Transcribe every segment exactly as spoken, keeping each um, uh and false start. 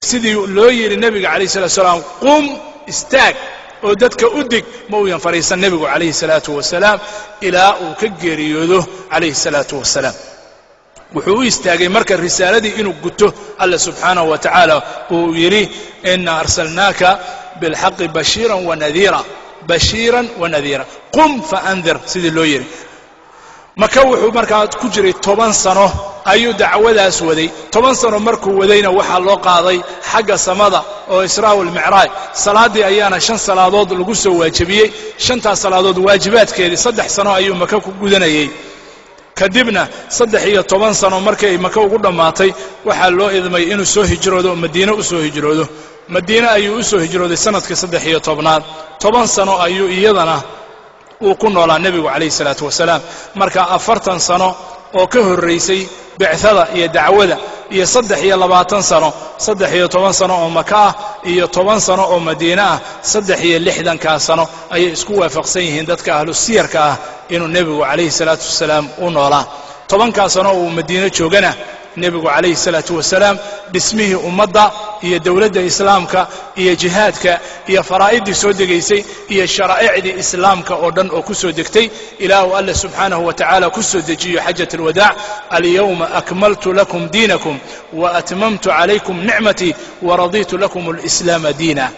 سيدي لو يري النبي عليه الصلاة والسلام قم استاك وددك أدك مويا فريسا النبي عليه الصلاة والسلام إلى وكجريوده عليه الصلاة والسلام wuxuu istaagay marka risaaladii inuu guto Allah subhanahu wa ta'ala uu yiri inna arsalnaaka bil haqqi bashiran wa nadhira bashiran wa nadhira qum fa anzir sidii loo yiri maka wuxuu markaa ku jiray toban sano ayuu dacwadaas waday toban sano markuu wadayna waxa loo qaaday xagga samada oo Israa wal Mi'raaj salaadii ayaana shan salaadood lagu soo waajibiyay shanta salaadood waajibaadkeedii saddex sano ayuu maka ku gudanayay kadibna saddex iyo toban sano markay maka ugu dhamaatay waxa loo idmay inuu soo hijroodo Madiina u soo hijroodo Madiina ayuu u soo hijrooday sanadka saddex iyo tobnaad toban sano ayuu iyadana uu ku noolaa nabigu kaleey salaatu wasalaam marka afartan sano oo ka horeysay bicthada iyo dacwada iyo saddex iyo labaatan sano saddex iyo toban sano oo maka iyo toban sano oo Madiina ah saddex iyo lixdan ka sano ay isku waafaqsan yihiin dadka ahlu siyarka ah inuu nabigu kaleey salaatu wasalaam u noolaa toban ka sano oo Madiina joogana nabigu kaleey salaatu wasalaam dhismihi ummadda iyo dawladda islaamka iyo jihaadka iyo faraa'idii soo degaysay iyo sharaa'icdii islaamka oo dhan oo ku soo degtay ilaahu Allah subhanahu wa ta'ala ku soo dejiyo hajjatul wadaa al-yawma akmaltu lakum diinakum wa atmamtu alaykum ni'mati wa raditu lakum al-islam diina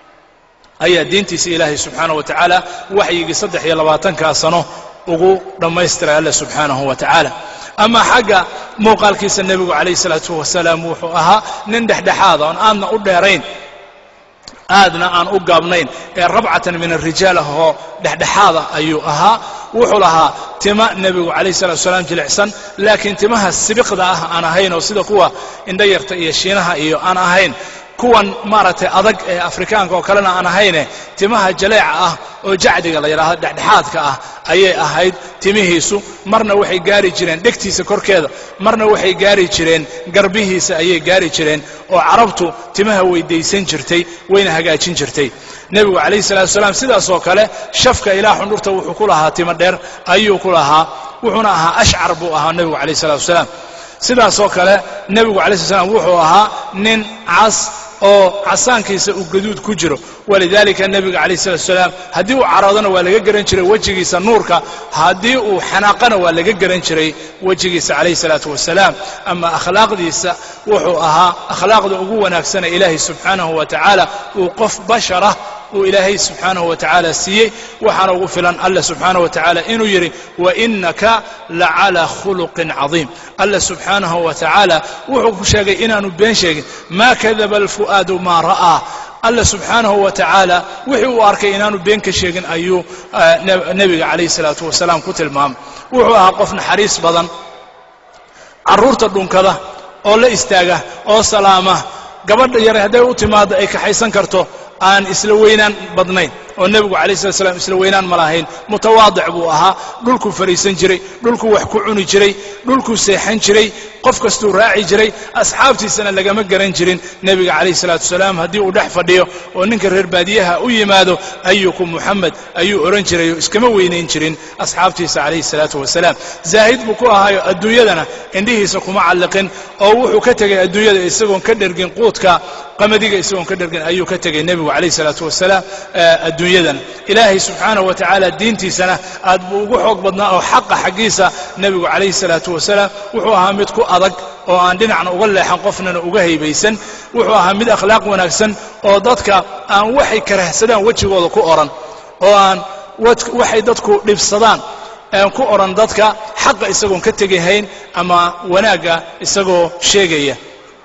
aya diintiisa ilaahi subhanahu wa ta'ala waxyigi saddex iyo labaatan ka sano ugu dhamaystiray Allah subhanahu wa ta'ala ama xaga muuqaalkiisa nabigu kaleey salaatu wasalaam wuxuu ahaa nin dhaxdhaxaad oo aan u dheerayn aadna aan u gaabnayn ee rabcatan min ar-rijaal oo dhaxdhaxaad ayuu ahaa wuxuu lahaa tima nabigu kaleey salaatu wasalaam jilicsan laakiin timaha sibiqda ah aan ahayn oo sida kuwa indha yarta iyo shiinaha iyo aan ahayn kuwan maaragtay adag ee afrikaanka oo kalena aan ahayn timaha jaleeca ah oo jacdiga la yiraahdo dhaxdhaxaadka ah ayay ahayd timihiisu marna waxay gaari jireen dhegtiisa korkeeda marna waxay gaari jireen garbihiisa ayay gaari jireen oo carabtu timaha weydaysan jirtay wayna hagaajin jirtay nabigu kaleey salaatu wasalaam sidaas oo kale shafka ilaa xundurta wuxuu ku lahaa timo dheer ayuu ku lahaa wuxuuna ahaa ashcar buu ahaa nabigu kaleey salaatu wasalaam sidaas oo kale nabigu kaleey salaatu wasalaam wuxuu ahaa nin cas oo casaankiisa uu gaduud ku jiro walidaalika nabiga kaleey salaatu wasalaam hadii uu caroodana waa laga garan jiray wajigiisa nuurka hadii uu xanaaqana waa laga garan jiray wajigiisa kaleey salaatu wasalaam ama akhlaaqdiisa wuxuu ahaa akhlaaqda ugu wanaagsan ee ilaahi subhanahu wa ta'ala uu qof bashara uu ilaahi subhanahu wa ta'ala siiyay waxana ugu filan Allah subhanahu wa ta'ala inuu yiri wa innaka la'ala khuluqin 'azim Allah subhanahu wa ta'ala wuxuu ku sheegay inaanu been sheegin ma kadaba al-fuadu ma ra'a Allah subhanahu wa ta'ala wuxuu arkay inaanu been ka sheegin ayuu nabiga kaleey salaatu wasalaam ku tilmaamay wuxuu ahaa qof naxariis badan caruurta dhunkada oo la istaaga oo salaama gabadha yar haday u timaado ay ka xaysan karto aan isla weynaan badnayn oo nabigu kaleey salaatu wasalaam isla weynaan ma lahayn mutawaadic buu ahaa dhulku fariisan jiray dhulku wax ku cuni jiray dhulku seexan jiray qof kastuu raaci jiray asxaabtiisana lagama garan jirin nabiga kaleey salaatu wasalaam hadii uu dhex fadhiyo oo ninka reer baadiyaha u yimaado ayyukum muhammad ayuu oran jiray iskama weynayn jirin asxaabtiisa kaleey salaatu wasalaam zaahid buu ku ahaayo adduunyadana indhihiisa kuma callaqin oo wuxuu ka tagay adduunyada isagoo ka dhergin quudka qamadiga isagoo ka dhergin ayuu ka tagay nabigu kaleey salaatu wasalaam adduunyadan ilaahi subhanahu wa ta'ala diintiisana aad buu ugu xoog badnaa oo xaqa xaqiisa nabigu kaleey salaatu wasalaam wuxuu ahaa mid ku adag oo aan dhinacna uga leexan qofnana uga haybaysan wuxuu ahaa mid akhlaaq wanaagsan oo dadka aan waxay karahsadaan wajigooda ku oran oo aan waxay dadku dhibsadaan aan ku oran dadka xaqa isagoo ka tagayeen ama wanaaga isagoo sheegaya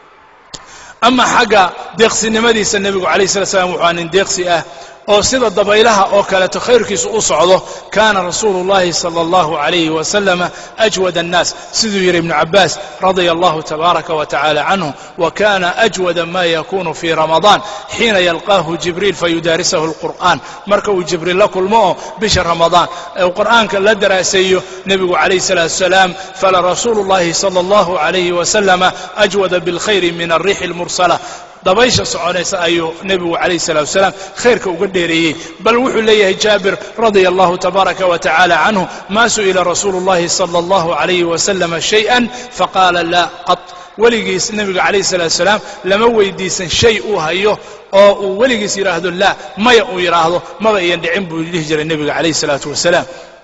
ama xaga deeqsinimadiisa nabigu kaleey salaatu wasalaam wuxuu aan deeqsi ah oo sida dabaylaha oo kale khayrkiisu u socdo kaana rasuulullaahi sallallahu alayhi wa sallam ajwad an-nas siduu yiri ibn Abbas radiyallahu tabaaraka wa ta'ala anhu wa kana ajwad ma yakunu fi ramadan hina yalqahu jibril fayudarisuhu al-quran marka uu jibril la kulmo bisha ramadan ee quraanka la daraasayo nabigu kaleey salaatu wasalaam fala rasuulullaahi sallallahu alayhi wa sallam ajwad bil khayri min ar-rih al-mursala dabaysha soconaysa ayuu nabigu kaleey salaatu wasalaam khayrka uga dheereeyay bal wuxuu leeyahay Jaabir radiyallahu tabaaraka wa ta'ala anhu ma su'ila rasuulullaahi sallallahu alayhi wa sallam shay'an faqala la qat weligiis nabiga calayhi salaatu wasalaam lama weydiisan shay uu hayo oo uu weligiis yidhaahdo laa maya uu yidhaahdo maba iyan dhicin buu dhihi jiray nabiga calayhi salaatu wasalaam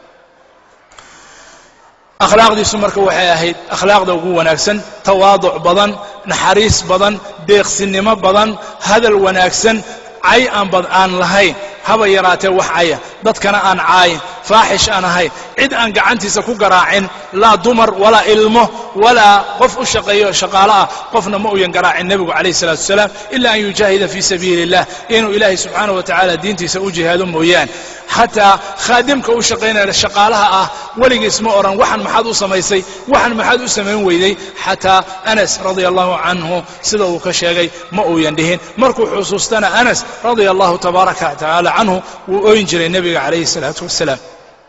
akhlaaqdiisu marka waxay ahayd akhlaaqda ugu wanaagsan tawaaduc badan naxariis badan deeqsinimo badan hadal wanaagsan cay aan bad aan lahayn haba yaraatee wax caya dadkana aan caayin faaxish aan ahayn cid aan gacantiisa ku garaacin laa dumar walaa ilmo walaa qof u shaqeeyo shaqaale ah qofna ma uyan garaacin nebigu calayhi salaatu wasalaam ilaa an yujaahida fii sabiili illah inuu ilaahay subxaanahu wa tacaala diintiisa u jihaado mooyaan xataa khaadimka u shaqaynaya shaqaalaha ah weligiis ma odhan waxan maxaad u samaysay waxan maxaad u samayn weyday xataa anas radia allahu canhu sida uu ka sheegay ma uuyan dhihin markuu xusuustana anas radia allahu tabaaraka tacaala canhu wuu ooyin jiray nebiga calayhi salaatu wasalaam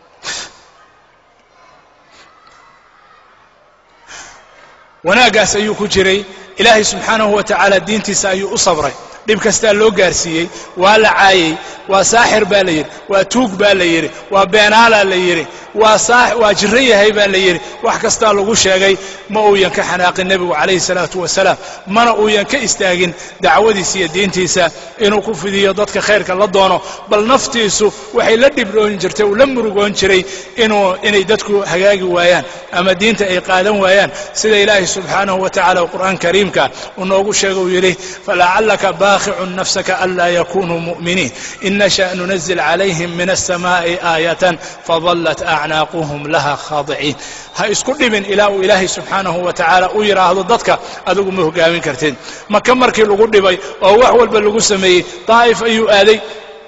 wanaaggaas ayuu ku jiray ilaahay subxaanahu wa tacaala diintiisa ayuu u sabray dhib kastaa loo gaarsiiyey waa la caayey waa saaxir baa la yidhi waa tuug baa la yidhi waa beenaalaa la yidhi waa waa jiran yahay baa la yidhi wax kastaa lagu sheegay ma uuyan ka xanaaqin nebigu calayhi salaatu wasalaam mana uuyan ka istaagin dacwadiisa iyo diintiisa inuu ku fidiyo dadka khayrka la doono bal naftiisu waxay la dhibroon jirtay uu la murugoon jiray inuu inay dadku hagaagi waayaan ama diinta ay qaadan waayaan sida ilaahay subxaanahu wa tacaala qur'aan kariimka uu noogu sheegay uu yidhi falacallaka baakhicu nafsaka anlaa yakunuu mu'miniin in nasha nunazil calayhim min alsamaa'i aayatan fadallat acnaaquhum laha khaadiciin ha isku dhibin ilaa uu ilaahay subxaanahu wa tacaala u yidhaahdo dadka adigu ma hogaamin kartid maka markii lagu dhibay oo wax walba lagu sameeyey daa'if ayuu aaday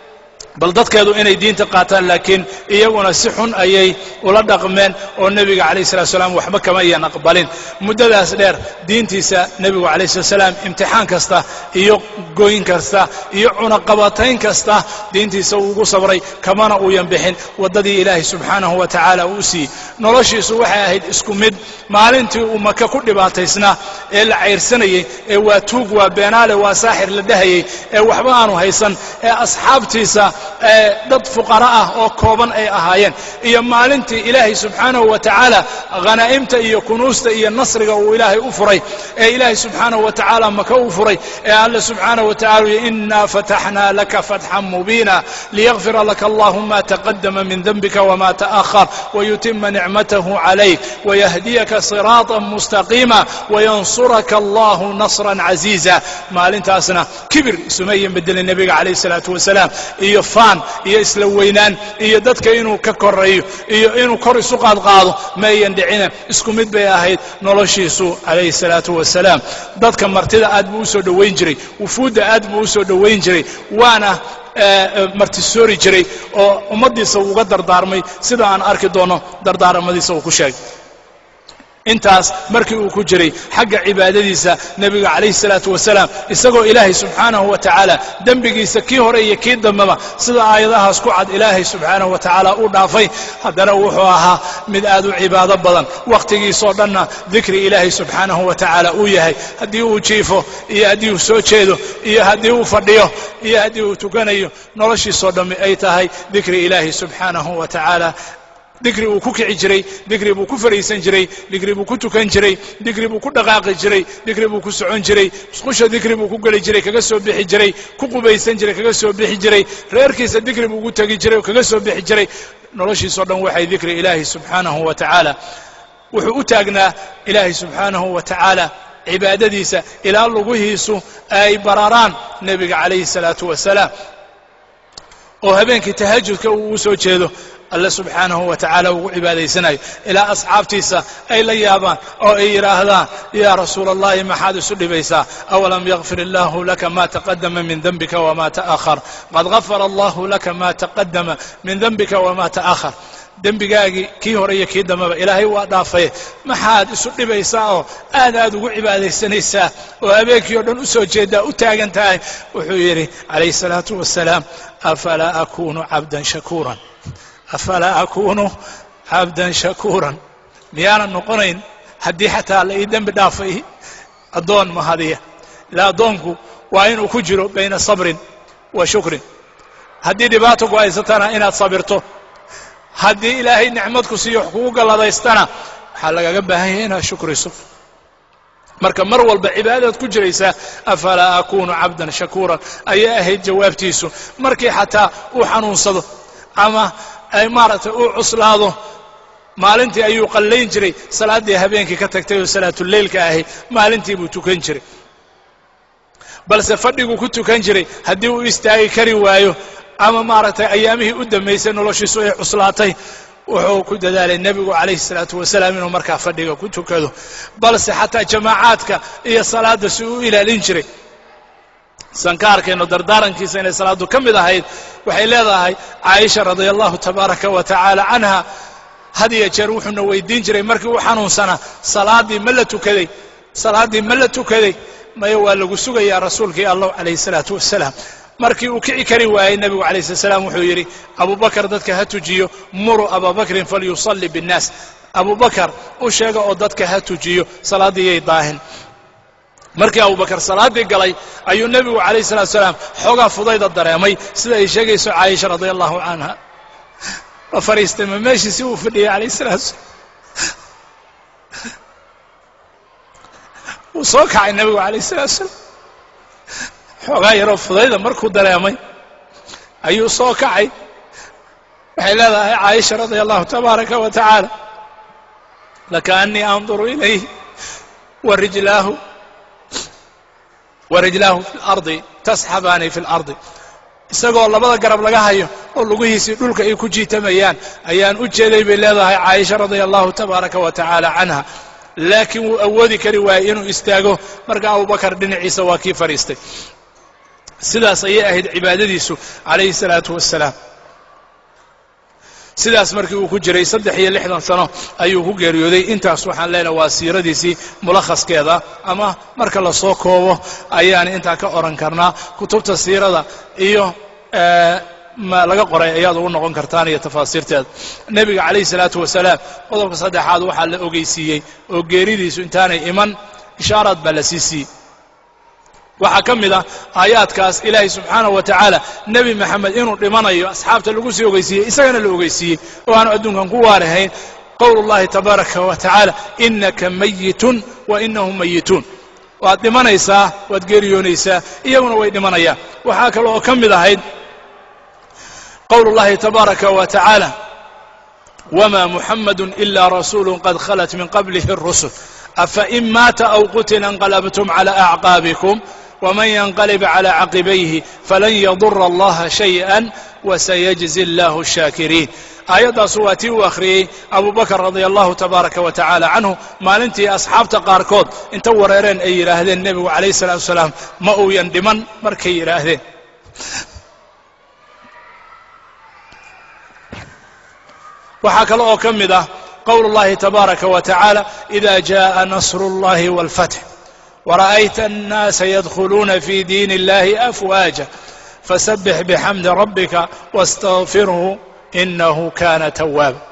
bal dadkeedu inay diinta qaataan laakiin iyaguna si xun ayay ula dhaqmeen oo nebiga calayhi salatu wasalaam waxba kama iyan aqbalin muddadaas dheer diintiisa nebigu calayhi salatu wasalaam imtixaan kasta iyo gooyin kasta iyo cunaqabatayn kasta diintiisa uu ugu sabray kamana uuyan bixin waddadii ilaahay subxaanahu wa tacaala uu siiyey noloshiisu waxay ahayd isku mid maalintii uu maka ku dhibaataysnaa ee la cayrsanayey ee waa tuug waa beenaale waa saaxir la dhahayey ee waxba aanu haysan ee asxaabtiisa dad fuqara ah oo kooban ay ahaayeen iyo maalintii ilaahay subxaanahu wa tacaala khanaa'imta iyo kunuusta iyo nasriga uu ilaahay u furay ee ilaahay subxaanahu wa tacaala maka u furay ee alle subxaanahu wa tacaala yidhi innaa fataxnaa laka fatxan mubiina liyakfira laka allahu ma taqadama min denbika wama ta'akhar wayutima nicmatahu calayk wayahdiyaka siraatan mustaqiima wayansuraka allahu nasran casiiza maalintaasna kibir isumayan bedelay nebiga calayhi salaatu wasalaam iyo faan iyo isla weynaan iyo dadka inuu ka koreeyo iyo inuu kor isu qaadqaado ma ayan dhicina isku mid bay ahayd noloshiisu calayhi salaatu wasalaam dadka martida aad buu u soo dhowayn jiray wufuudda aad buu u soo dhowayn jiray waana martisoori jiray oo ummaddiisa uga dardaarmay sida aan arki doono dardaaramadiisa uu ku sheegay intaas markii uu ku jiray xagga cibaadadiisa nebiga calayhi salaatu wasalaam isagoo ilaahay subxaanahu wa tacaala dembigiisa kii hore iyo kii dambeba sida aayadahaas ku cad ilaahay subxaanahu wa tacaala u dhaafay haddana wuxuu ahaa mid aad u cibaado badan wakhtigiisoo dhanna dikri ilaahay subxaanahu wa tacaala uu yahay haddii uu jiifo iyo haddii uu soo jeedo iyo haddii uu fadhiyo iyo haddii uu tukanayo noloshiisoo dhammi ay tahay dikri ilaahay subxaanahu wa tacaala dikri uu ku kici jiray dikri buu ku fariisan jiray dikri buu ku tukan jiray dikri buu ku dhaqaaqi jiray dikri buu ku socon jiray musqusha dikri buu ku geli jiray kaga soo bixi jiray ku qubaysan jiray kaga soo bixi jiray reerkiisa dikri buu ugu tagi jiray oo kaga soo bixi jiray noloshiisoo dhan waxay dikri ilaahay subxaanahu wa tacaala wuxuu u taagnaa ilaahay subxaanahu wa tacaala cibaadadiisa ilaa lugihiisu ay baraaraan nebiga calayhi salaatu wasalaam oo habeenkii tahajudka uu u soo jeedo alle subxaanahu wa tacaala ugu cibaadaysanayo ilaa asxaabtiisa ay la yaabaan oo ay yidhaahdaan yaa rasuula allahi maxaad isu dhibaysaa awalam yakfir illaahu laka ma taqadama min denbika wama ta'akhar qad gafara allahu laka ma taqadama min denbika wama ta'akhar dembigaagii kii hore iyo kii dambeba ilaahay waa dhaafay maxaad isu dhibaysaa oo aad aad ugu cibaadaysanaysaa oo habeenkii oo dhan u soo jeedaa u taagan tahay wuxuu yidhi calayhi salaatu wasalaam afalaa akunu cabdan shakuuran afalaa akunu cabdan shakuuran miyaanan noqonayn haddii xataa la ii dembi dhaafay addoon mahadiya ila addoonku waa inuu ku jiro bayna sabrin wa shukrin haddii dhibaato ku haysatana inaad sabirto haddii ilaahay nicmad ku siiyo wax kugu galladaystana waxaa lagaga baahan yahay inaad shukriso marka mar walba cibaadad ku jiraysa afala akunu cabdan shakura ayaa ahayd jawaabtiisu markii xataa uu xanuunsado ama ay maaragtay uu cuslaado maalintii ayuu qallayn jiray salaadii habeenkii ka tagtay oo salaatul leylka ahi maalintii buu tukan jiray balse fadhigu ku tukan jiray haddii uu istaagi kari waayo ama maaragtay ayaamihii u dambaysay noloshiisu ay cuslaatay wuxuu ku dadaalay nebigu calayhi salaatu wasalaam inuu markaa fadhiga ku tukado balse xataa jamaacaadka iyo salaadda si uu ilaalin jiray sankaarkeennu dardaarankiisa inay salaaddu ka mid ahayd waxay leedahay caaisha radia allahu tabaaraka wa tacaala canha had iyo jeer wuxuuna weydiin jiray markii uu xanuunsanaa salaaddii ma la tukaday salaaddii ma la tukaday maya waa lagu sugayaa rasuulkii allah calayhi salaatu wasalaam markii uu kici kari waayey nebigu calayhi salatu wasalaam wuxuu yidhi abubakar dadka ha tujiyo muruu ababakrin falyusalli binnaas abubakar u sheega oo dadka ha tujiyo salaaddii yay daahin markii abubakar salaaddii galay ayuu nebigu calayhi salatu wasalaam xoogaa fudayda dareemay sida ay sheegayso caaisha radia allahu canha waa fadhiistay ma meeshii si uu fadhiyey calayhi salatu wasalaam wuu soo kacay nebigu calayhi salatu wasalaam xoogaa yaroo fudayda markuu dareemay ayuu soo kacay waxay leedahay caaisha radia allahu tabaaraka wa tacaala lakaannii anduru ilayh warijlaahu warijlaahu fi lardi tasxabaani fi lardi isagoo labada garab laga hayo oo lugihiisii dhulka ay ku jiitamayaan ayaan u jeeday bay leedahay caaisha radia allahu tabaaraka wa tacaala canha laakiin wuu awoodi kari waayey inuu istaago marka abubakar dhinaciisa waa kii fadhiistay sidaas ayay ahayd cibaadadiisu calayhi salaatu wasalaam sidaas markii uu ku jiray saddex iyo lixdan sano ayuu ku geeriyooday intaas waxaan leenahay waa siiradiisii mulakhaskeeda ama marka la soo koobo ayaan intaa ka oran karnaa kutubta siirada iyo ma laga qoray ayaad ugu noqon kartaan iyo tafaasiirteeda nebiga calayhi salaatu wasalaam qodobka saddexaad waxaa la ogeysiiyey oo geeridiisu intaanay iman ishaaraad baa la sii siiyey waxaa ka mid ah aayaadkaas ilaahay subxaanahu wa tacaala nebi maxamed inuu dhimanayo asxaabta lagu sii ogeysiiyey isagana la ogeysiiyey oo aanu adduunkan ku waarahayn qowlu llahi tabaaraka wa tacaala innaka mayitun wa inahum mayituun waad dhimanaysaa waad geeriyoonaysaa iyaguna way dhimanayaan waxaa kale oo ka mid ahayd qowlu llahi tabaaraka wa tacaala wma muxamadu ila rasuulu qad khalat min qablihi الrusul afain maata aw qutila انqalabtum clى acqaabikum wman yanqalib clى caqibayhi falan yadura allaha shayئa wasayajzi اllahu الshaakiriin aayaddaasu waa tii uu akhriyey abu bakr radia allahu tabaaraka wa tacaala canhu maalintii asxaabta qaarkood inta wareereen ay yidhaahdeen nebigu calayh الsalatu wasalaam ma uuyan dhiman markay yidhaahdeen waxaa kale oo ka mid ah qowlu اllahi tabaaraka wa tacaala ida jaءa nasru اllahi wاlfatx wara'ayta الnaasa yadkhuluuna fi diin اllahi afwaaja fasabbix bixamdi rabbika wاstagfirhu inahu kana tawaaba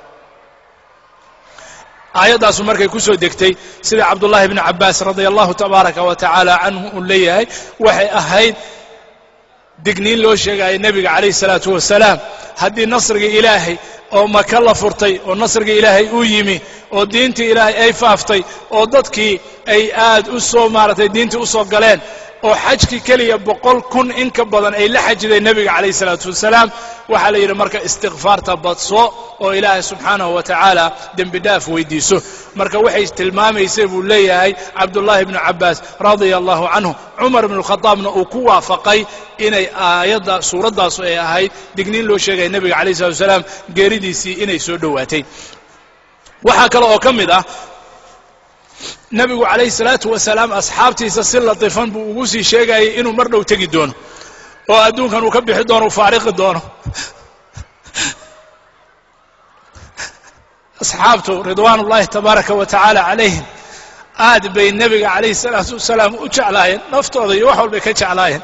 aayaddaasu markay ku soo degtay sida cabdullahi bni cabaas radia allahu tabaaraka wa tacaala canhu uu leeyahay waxay ahayd digniin loo sheegaya nebiga calayh الsalaatu wasalaam haddii nasriga ilaahay oo maka la furtay oo nasriga ilaahay uu yimi oo diintii ilaahay ay faaftay oo dadkii ay aad u soo maaragtay diintii u soo galeen oo xajkii keliya boqol kun in ka badan ay la xajiday nebiga calayh الsalaatu wasalaam waxaa la yidhi marka istikfaarta badso oo ilaahay subxaanahu wa tacaala dembi dhaaf weydiiso marka waxay tilmaamaysay buu leeyahay cabdullaahi bnu cabaas radia allahu canhu cumar bnu khadaabna uu ku waafaqay inay aayadda suuraddaasu ay ahayd digniin loo sheegaya nebiga calayh الsalatu wasalaam geeridiisii inay soo dhowaatay waxaa kale oo ka mid ah nebigu calayhi salaatu wasalaam asxaabtiisa si latifan buu ugu sii sheegayay inuu mar dhow tegi doono oo adduunkan uu ka bixi doono uu faariqi doono asxaabtu ridwaan ullahi tabaaraka wa tacaala calayhim aad bay nebiga calayhi salaatu wasalaam u jeclaayeen naftooda iyo wax walbay ka jeclaayeen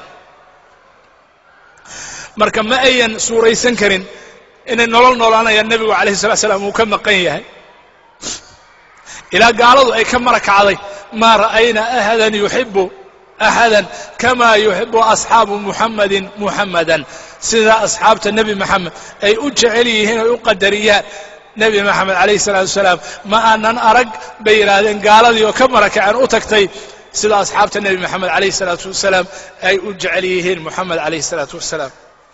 marka ma ayan suuraysan karin inay nolol noolaanayaan nebigu calayhi salatu wasalaam uu ka maqan yahay ilaa gaaladu ay ka mara kacday maa ra'ayna axadan yuxibu axadan kamaa yuxibu asxaabu muxamadin muxamadan sida asxaabta nebi maxamed ay u jecel yihiin oy u qadariyaan nebi maxamed calayhi salaatu wasalaam ma aanan arag bay yidhaahdeen gaaladii oo ka mara kaceen u tagtay sida asxaabta nebi moxamed calayhi salaatu wasalaam ay u jecel yihiin moxamed calayhi salaatu wasalaam.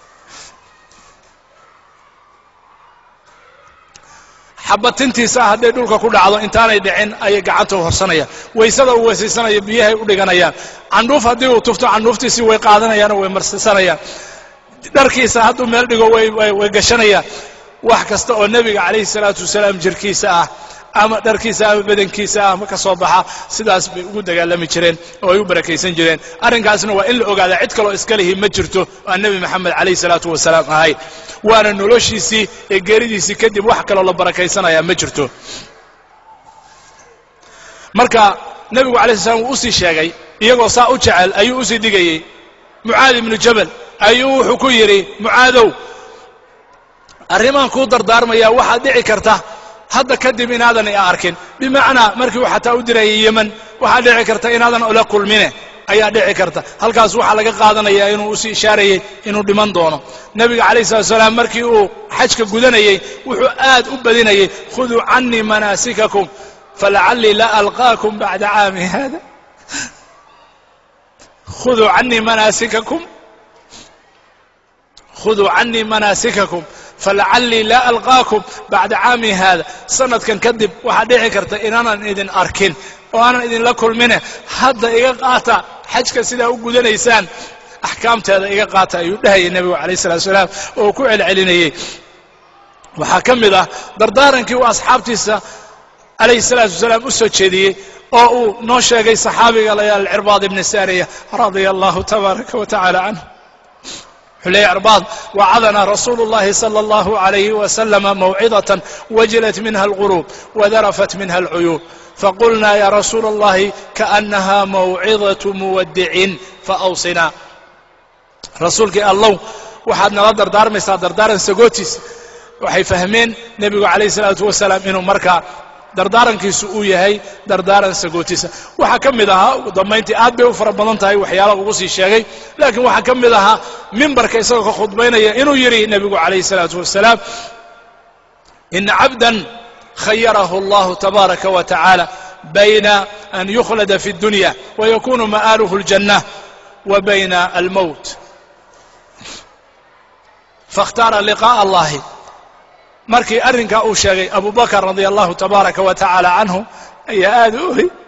xabatintiisa hadday dhulka ku dhacdo intaanay dhicin ayay gacanta u horsanayaan. waysada uu weysaysanaya biyahay u dhiganayaan. candhuuf haddii uu tufto candhuuftiisii way qaadanayaan oo way marsisanayaan. dharkiisa hadduu meel dhigo way way gashanayaan. wax kasta oo nebiga calayhi salaatu wasalaam jirkiisa ah ama dharkiisa ama badankiisa ah ma ka soo baxa sidaas bay ugu dagaalami jireen oo ay u barakaysan jireen. arrinkaasna waa in la ogaada cid kaloo iska lihi ma jirto oo nebi moxamed calayhi salaatu wasalaam ahayn. waana noloshiisii ee geeridiisii kadib wax kaloo la barakaysanayaa ma jirto. marka nebigu calayhi salaam wuu usii sheegay iyagoo saa u jecel ayuu usii digayey. mucaad ibnu jabal ayuu wuxuu ku yidhi mucaadow arrimaan kuu dardaarmayaa waxaad dhici karta hadda kadib inaadan i arkin. bimacnaa markii uu xataa u dirayay yeman waxaa dhici karta inaadan ula kulmine ayaa dhici karta. halkaas waxaa laga qaadanayaa inuu usii ishaarayey inuu dhiman doono. nebiga calayhi salatu wasalaam markii uu xajka gudanayey wuxuu aad u badinayey khuduu canii manaasikakum falacallii la alqaakum bacda caami hada. khuduu canii manaasikakum khuduu canii manaasikakum falacallii laa alqaakum bacda caami haada. sanadkan kadib waxaa dhici karta inaanan idin arkin oo aanan idinla kulmine hadda iga qaata xajka sidaa u gudanaysaan axkaamteeda iga qaata ayuu dhahayay nebigu calayh salatu wasalaam oo ku celcelinayey. waxaa ka mid ah dardaarankii uu asxaabtiisa calayhi salaatu wasalaam u soo jeediyey oo uu noo sheegay saxaabiga layaal cirbaad ibni saariya radia allahu tabaaraka wa tacaala canhu. حلي عرباض وعظنا رسول الله صلى الله عليه وسلم موعظة وجلت منها القلوب وذرفت منها العيون فقلنا يا رسول الله كأنها موعظة مودع فأوصنا. رسولك الله وحد نردر دار مسا دردار سقوتيس وحي فهمين نبي عليه الصلاة والسلام إنه مركا dardaarankiisu uu yahay dardaaran sagootiisa. waxaa ka mid ahaa damayntii aad bay u fara badan tahay waxyaala ugu sii sheegay laakiin waxaa ka mid ahaa mimbarka isagoo ka khudbaynaya inuu yidhi nebigu calayhi salaatu wasalaam ina cabdan khayarahu allahu tabaaraka wa tacaala bayna an yukhlada fi اdunya wayakunu ma'aaluhu اljanna wa bayna almowt faاkhtaara liqaaءa allahi. markii arrinkaa uu sheegay abu bakr radia allahu tabaaraka wa tacaala canhu ayaa aad u ohay